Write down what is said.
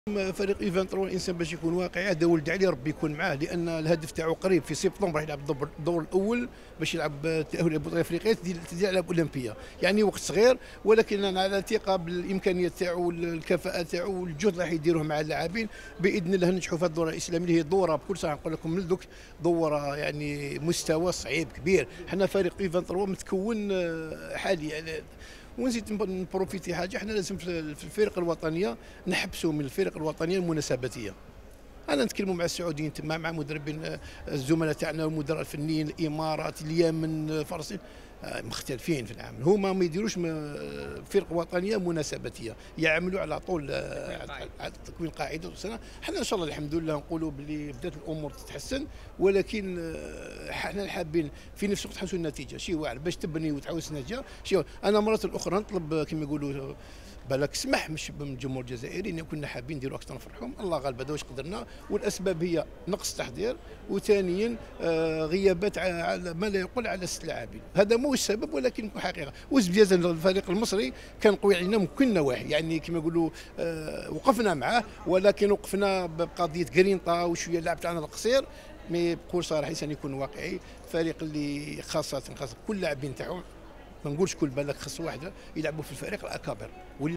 فريق اي 23 الانسان باش يكون واقعي هذا ولد عليه ربي يكون معاه، لان الهدف تاعو قريب في سبتمبر راح يلعب الدور الاول باش يلعب التاهل البطوله الافريقيه تدير على اولمبيه، يعني وقت صغير ولكن انا على ثقه بالامكانيات تاعو والكفاءه تاعو والجهد اللي راح يديروه مع اللاعبين باذن الله ننجحوا في الدوره الاسلاميه اللي هي دوره بكل صراحه نقول لكم من دوك دوره يعني مستوى صعيب كبير. حنا فريق اي 23 متكون حاليا ونزيد نبروفيتي حاجه، احنا لازم في الفرق الوطنيه نحبسوا من الفرق الوطنيه المناسباتيه. انا نتكلموا مع السعوديين تما مع مدربين الزملاء تاعنا والمدراء الفنيين الامارات اليمن فلسطين مختلفين في العمل، هما ما يديروش فرق وطنيه مناسباتيه، يعملوا على طول على تكوين قاعده سنه. حنا ان شاء الله الحمد لله نقولوا بلي بدات الامور تتحسن، ولكن حنا حابين في نفس الوقت نحسوا النتيجه شي واعر باش تبني وتعاود النتيجه. انا مرات اخرى نطلب كما يقولوا بالك سمح مش من الجمهور الجزائري ان كنا حابين نديروا اكثر نفرحهم، الله غالب هذا واش قدرنا، والاسباب هي نقص تحضير وثانيا غيابات على ما لا يقل على 6 لاعبين، هذا مو السبب ولكن حقيقه. وزبيازه الفريق المصري كان قوي علينا من كل النواحي، يعني كما يقولوا وقفنا معاه ولكن وقفنا بقضيه جرينطا وشويه اللعب تاعنا القصير. مي بقول صراحه انسان يكون واقعي، فريق اللي خاصه كل لاعبين تاعو ما نقولش كل بالك خص واحده يلعبوا في الفريق الاكابر.